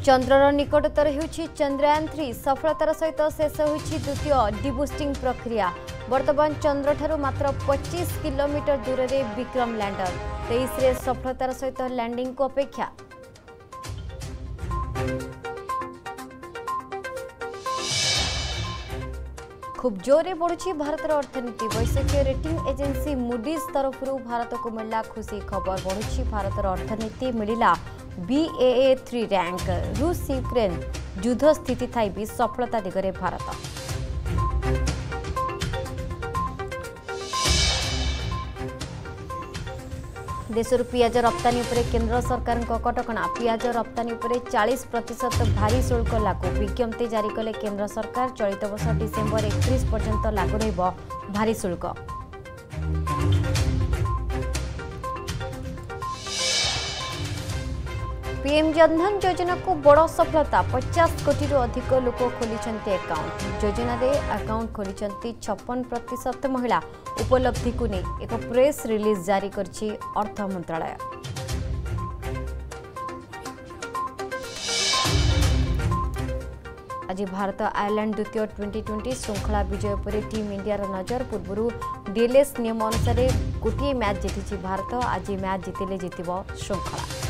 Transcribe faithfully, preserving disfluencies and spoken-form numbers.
चंद्रर निकटतर होउछि Chandrayaan three सफलतार सहित शेष होइछि द्वितीय डिबूस्टिंग प्रक्रिया। वर्तमान चंद्र ठारू मात्र पच्चीस किलोमीटर दूर रे विक्रम लैंडर तेईस रे सफलतार सहित लैंडिंग को अपेक्षा। खूब जोरे बढ़ुछि भारतर अर्थनीति। वैश्विक रेटिंग एजेंसी मूडीज तरफ भारत को मिला खुशी खबर। बढ़ुछि भारतर अर्थनीति मिला B A A three rank. रूस यूक्रेन युद्ध स्थिति थाई भी सफलता दिगरे भारत। देशर पियाज रप्तानी उपरे केंद्र सरकार कटकणा। पियाज रप्तानी उपरे चालीस प्रतिशत भारी शुल्क लागू। विज्ञप्ति जारी कले केंद्र सरकार। चलित वर्ष डिसेम्बर एकतीस पर्यंत लागू रहिबो भारी शुल्क। पीएम जनधन योजना को बड़ सफलता। पचास कोटी रु अधिक लोक खोली अकाउंट। योजना रे अकाउंट खोली छप्पन प्रतिशत महिला। उपलब्धि को नहीं एक प्रेस रिलीज जारी करछि अर्थ मंत्रालय। आज भारत आयरलैंड द्वितीय ट्वेंटी ट्वेंटी श्रृंखला विजय पर टीम इंडियार नजर। पूर्व डीएलएस नियम अनुसार गोटे मैच जीति भारत। आज मैच जीतिले जीतिब श्रृंखला।